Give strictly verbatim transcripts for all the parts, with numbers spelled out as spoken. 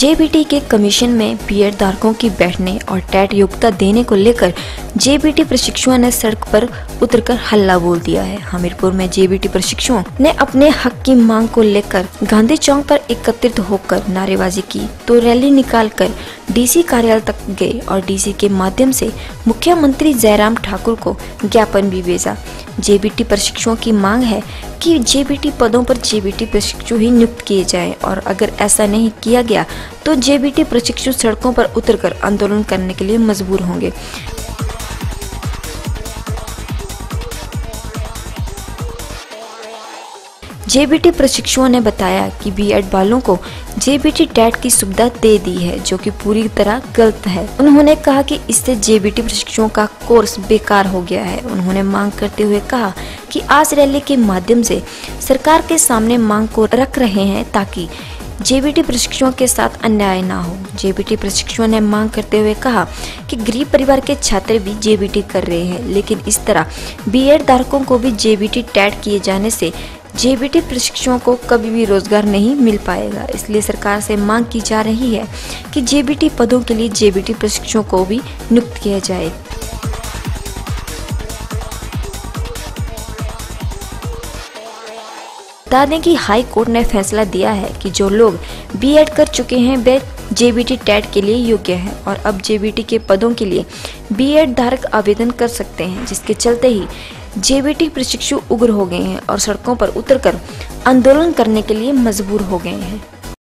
JBT के commission में BEd धारकों की बैठने और टेट योग्यता देने को लेकर जेबीटी प्रशिक्षुओं ने सड़क पर उतरकर हल्ला बोल दिया है। हमीरपुर में जेबीटी प्रशिक्षुओं ने अपने हक की मांग को लेकर गांधी चौक पर एकत्रित होकर नारेबाजी की तो रैली निकालकर डीसी कार्यालय तक गए और डीसी के माध्यम से मुख्यमंत्री जयराम ठाकुर को ज्ञापन भी भेजा। जेबीटी प्रशिक्षुओं की मांग है कि जेबीटी पदों पर जेबीटी प्रशिक्षु ही नियुक्त किए जाएं और अगर ऐसा नहीं किया गया तो जेबीटी प्रशिक्षु सड़कों पर उतरकर आंदोलन करने के लिए मजबूर होंगे। जेबीटी प्रशिक्षुओं ने बताया कि बीएड वालों को जेबीटी टेट की सुविधा दे दी है, जो कि पूरी तरह गलत है। उन्होंने कहा कि इससे जेबीटी प्रशिक्षुओं का कोर्स बेकार हो गया है। उन्होंने मांग करते हुए कहा कि आज रैली के माध्यम से सरकार के सामने मांग को रख रहे हैं ताकि जेबीटी प्रशिक्षुओं के साथ अन्याय ना हो। जेबीटी प्रशिक्षुओं ने मांग करते हुए कहा कि गरीब परिवार के छात्र भी जेबीटी कर रहे हैं, लेकिन इस तरह बीएड धारकों को भी जेबीटी टेट किए जाने से जेबीटी प्रशिक्षुओं को कभी भी रोजगार नहीं मिल पाएगा। इसलिए सरकार से मांग की जा रही है कि जेबीटी पदों के लिए जेबीटी प्रशिक्षुओं को भी नियुक्त किया जाए। बता दें कि हाई कोर्ट ने फैसला दिया है कि जो लोग बीएड कर चुके हैं वे जेबीटी टेट के लिए योग्य हैं और अब जेबीटी के पदों के लिए बीएड धारक आवेदन कर सकते हैं, जिसके चलते ही जेबीटी प्रशिक्षु उग्र हो गए हैं और सड़कों पर उतरकर आंदोलन करने के लिए मजबूर हो गए हैं।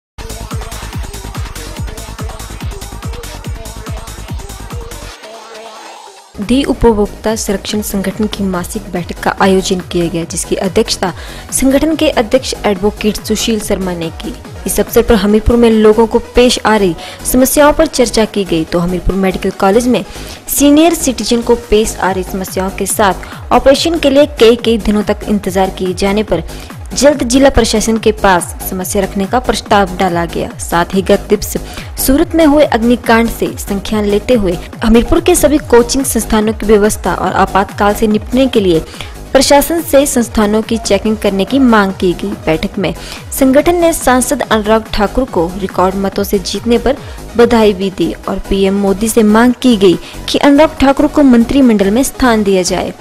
दी उपभोक्ता संरक्षण संगठन की मासिक बैठक का आयोजन किया गया, जिसकी अध्यक्षता संगठन के अध्यक्ष एडवोकेट सुशील शर्मा ने की। इस अवसर पर हमीरपुर में लोगों को पेश आ रही समस्याओं पर चर्चा की गई तो हमीरपुर मेडिकल कॉलेज में सीनियर सिटीजन को पेश आ रही समस्याओं के साथ ऑपरेशन के लिए कई कई दिनों तक इंतजार किए जाने पर जल्द जिला प्रशासन के पास समस्या रखने का प्रस्ताव डाला गया। साथ ही गत दिवस सूरत में हुए अग्निकांड से संज्ञान लेते हुए हमीरपुर के सभी कोचिंग संस्थानों की व्यवस्था और आपातकाल से निपटने के लिए प्रशासन से संस्थानों की चेकिंग करने की मांग की गई। बैठक में संगठन ने सांसद अनुराग ठाकुर को रिकॉर्ड मतों से जीतने पर बधाई भी दी और पीएम मोदी से मांग की गई कि अनुराग ठाकुर को मंत्रिमंडल में स्थान दिया जाए।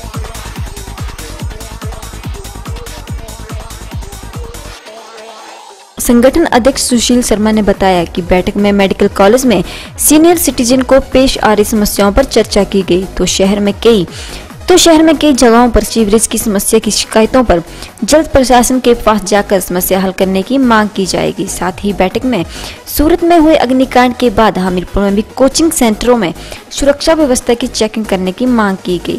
संगठन अध्यक्ष सुशील शर्मा ने बताया कि बैठक में मेडिकल कॉलेज में सीनियर सिटीजन को पेश आ रही समस्याओं पर चर्चा की गई तो शहर में कई तो शहर में कई जगहों पर सीवरेज की समस्या की शिकायतों पर जल्द प्रशासन के पास जाकर समस्या हल करने की मांग की जाएगी। साथ ही बैठक में सूरत में हुए अग्निकांड के बाद हमीरपुर में भी कोचिंग सेंटरों में सुरक्षा व्यवस्था की चेकिंग करने की मांग की गई।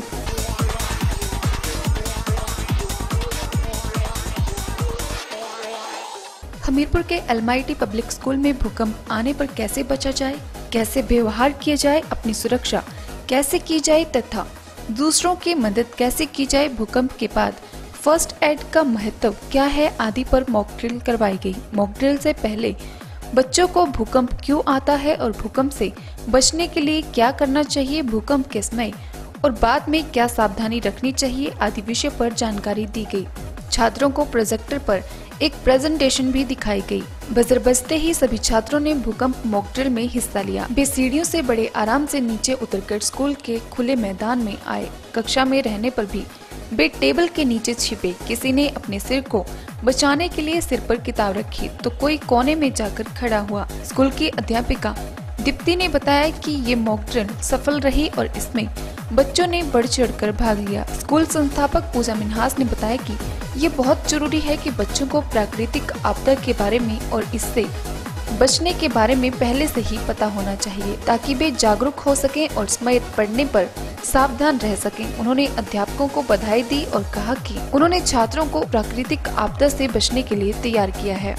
हमीरपुर के एलएमआईटी पब्लिक स्कूल में भूकंप आने पर कैसे बचा जाए, कैसे व्यवहार किया जाए, अपनी सुरक्षा कैसे की जाए तथा दूसरों की मदद कैसे की जाए, भूकंप के बाद फर्स्ट एड का महत्व क्या है आदि पर मॉक ड्रिल करवाई गई। मॉक ड्रिल से पहले बच्चों को भूकंप क्यों आता है और भूकंप से बचने के लिए क्या करना चाहिए, भूकंप के समय और बाद में क्या सावधानी रखनी चाहिए आदि विषय पर जानकारी दी गई। छात्रों को प्रोजेक्टर पर एक प्रेजेंटेशन भी दिखाई गई। बजर बजते ही सभी छात्रों ने भूकंप मॉक ड्रिल में हिस्सा लिया। वे सीढ़ियों से बड़े आराम से नीचे उतरकर स्कूल के खुले मैदान में आए। कक्षा में रहने पर भी वे टेबल के नीचे छिपे। किसी ने अपने सिर को बचाने के लिए सिर पर किताब रखी तो कोई कोने में जाकर खड़ा हुआ। स्कूल की अध्यापिका दीप्ति ने बताया कि ये मॉक ड्रिल सफल रही और इसमें बच्चों ने बढ़ चढ़कर भाग लिया। स्कूल संस्थापक पूजा मिन्हास ने बताया कि ये बहुत जरूरी है कि बच्चों को प्राकृतिक आपदा के बारे में और इससे बचने के बारे में पहले से ही पता होना चाहिए ताकि वे जागरूक हो सकें और समय पड़ने पर सावधान रह सकें। उन्होंने अध्यापकों को बधाई दी और कहा कि उन्होंने छात्रों को प्राकृतिक आपदा से बचने के लिए तैयार किया है।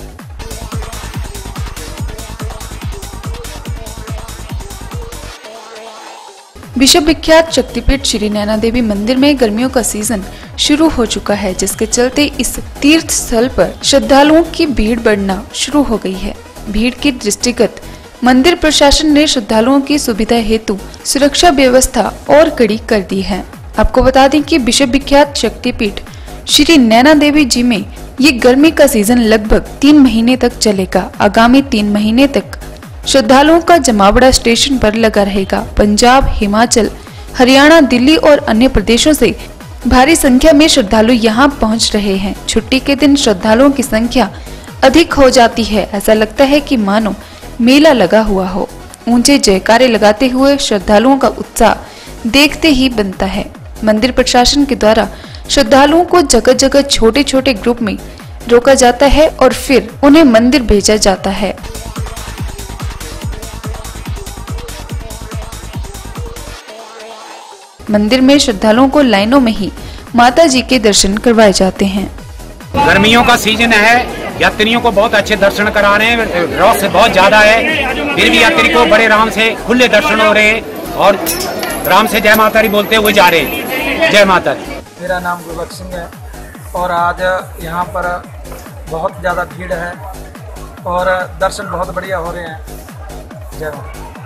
विश्व विख्यात शक्तिपीठ श्री नैना देवी मंदिर में गर्मियों का सीजन शुरू हो चुका है, जिसके चलते इस तीर्थ स्थल पर श्रद्धालुओं की भीड़ बढ़ना शुरू हो गई है। भीड़ के दृष्टिगत मंदिर प्रशासन ने श्रद्धालुओं की सुविधा हेतु सुरक्षा व्यवस्था और कड़ी कर दी है। आपको बता दें कि विश्व विख्यात शक्तिपीठ श्री नैना देवी जी में ये गर्मी का सीजन लगभग तीन महीने तक चलेगा। आगामी तीन महीने तक श्रद्धालुओं का जमावड़ा स्टेशन पर लगा रहेगा। पंजाब, हिमाचल, हरियाणा, दिल्ली और अन्य प्रदेशों से भारी संख्या में श्रद्धालु यहाँ पहुँच रहे हैं। छुट्टी के दिन श्रद्धालुओं की संख्या अधिक हो जाती है। ऐसा लगता है कि मानो मेला लगा हुआ हो। ऊंचे जयकारे लगाते हुए श्रद्धालुओं का उत्साह देखते ही बनता है। मंदिर प्रशासन के द्वारा श्रद्धालुओं को जगह जगह छोटे छोटे ग्रुप में रोका जाता है और फिर उन्हें मंदिर भेजा जाता है। मंदिर में श्रद्धालुओं को लाइनों में ही माता जी के दर्शन करवाए जाते हैं। गर्मियों का सीजन है, यात्रियों को बहुत अच्छे दर्शन करा रहे हैं। रश बहुत ज्यादा है, फिर भी यात्री को बड़े आराम से खुले दर्शन हो रहे हैं और राम से जय माता दी बोलते हुए जा रहे हैं। जय माता दी। मेरा नाम गुरबख्श सिंह है और आज यहाँ पर बहुत ज़्यादा भीड़ है और दर्शन बहुत बढ़िया हो रहे हैं। जय माता।